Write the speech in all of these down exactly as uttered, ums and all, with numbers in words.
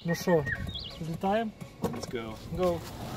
Ну що, злітаємо? Let's go. Go.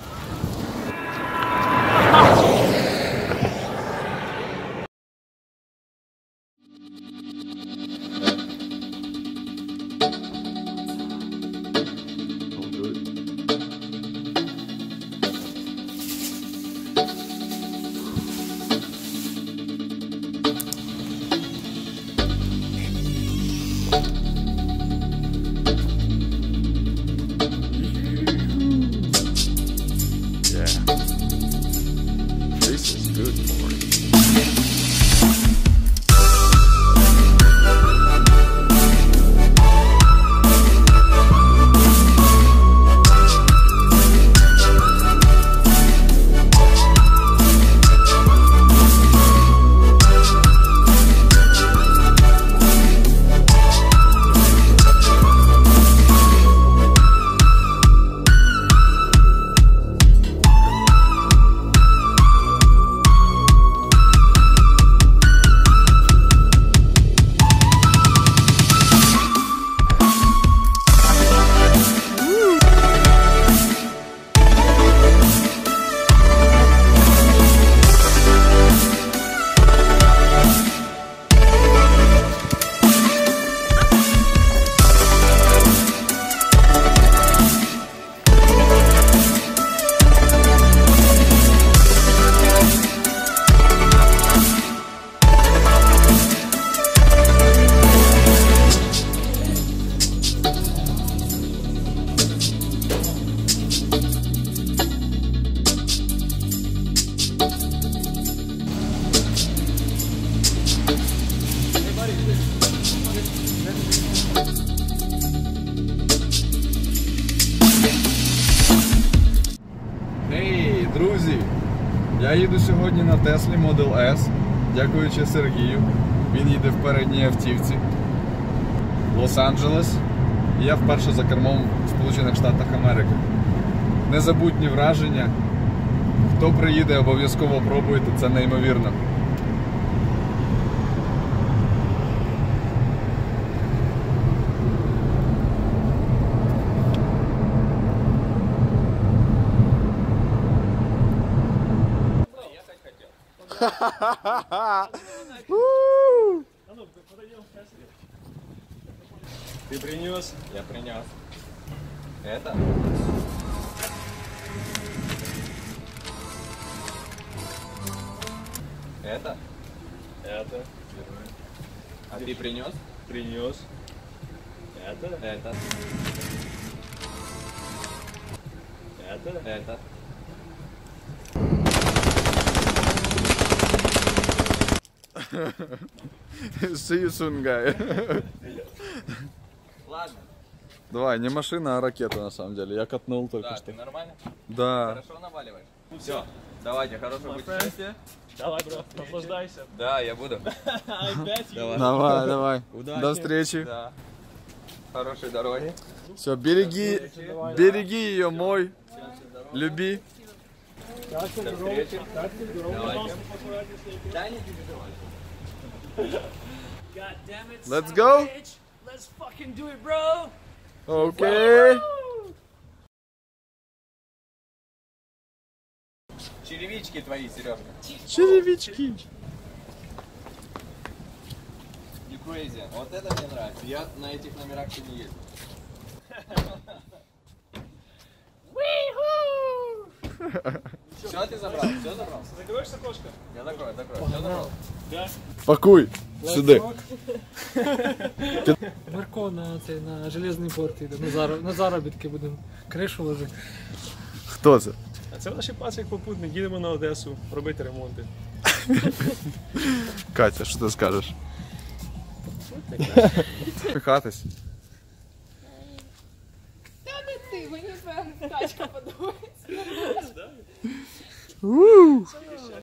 Гей, друзі! Я їду сьогодні на Теслі Model S, дякуючи Сергію. Він їде в передній автівці. Лос-Анджелес. І я вперше за кермом в Сполучених Штатах Америки. Незабутні враження. Хто приїде, обов'язково пробуйте, це неймовірно. Ты принес? Я принес. Это? Это? Это. А ты принес? Принес. Это? Это. Это? Это. See you soon, guy. Ладно. Давай, не машина, а ракета на самом деле. Я катнул только Да, что. ты нормально? Да. Хорошо наваливаешь? Все. Давайте, хорошего путешествия. Давай, бро, наслаждайся. Да, я буду. Давай. Давай, давай. Удачи. До встречи. Да. Хорошей дороги. Все, береги, береги ее, мой. Люби. До встречи. Давайте. Да, не переживай. Let's go. Let's fucking do it, bro. Окей. Черевички твои, Сережка. Черевички. You crazy. Вот это мне нравится. Я на этих номерах еще не ездил. Все ты забрал? Все забрал? Закроешь окошко? Я закрою, закрою. Все забрал? Да. Пакуй сюди. Марко на цей на железний порт йде, на, зароб, на заробітки будемо кришу ложити. Хто це? А це наш пацик попутник, їдемо на Одесу робити ремонти. Катя, що ти скажеш? Пихатись. Та не ти, мені певно тачка подобається.